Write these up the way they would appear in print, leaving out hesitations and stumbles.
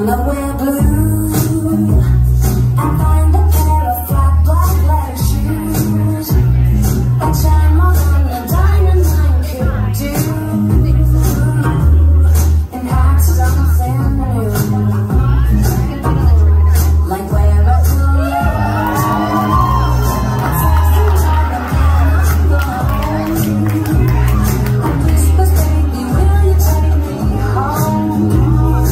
wanna wear blue and find a pair of flat black leather shoes. A charm more than a dynamite could do, and act something new, like wear a blue and whispers, baby, will you take me home?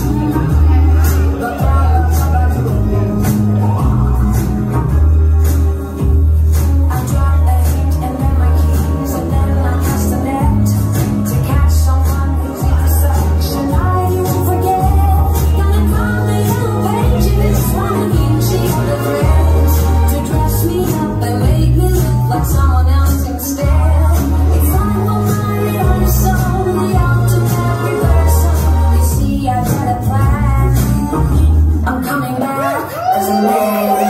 I'm coming back as a man.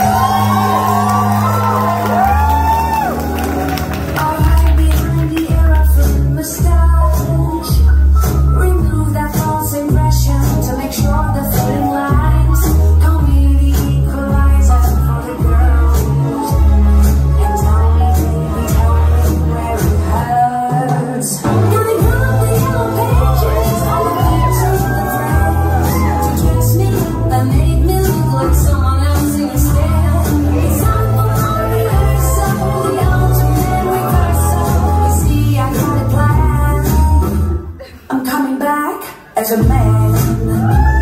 I'll hide behind the era-flip moustache, remove that false impression to make sure the fitting lines. Call me the equalizer for the girls, and tell me where it hurts. Gonna grab the yellow pages, all the pictures of the friends, to dress me up and make me look like someone else instead. It's time for my rehearsal, the ultimate reversal. You see, I got a plan. I'm coming back as a man.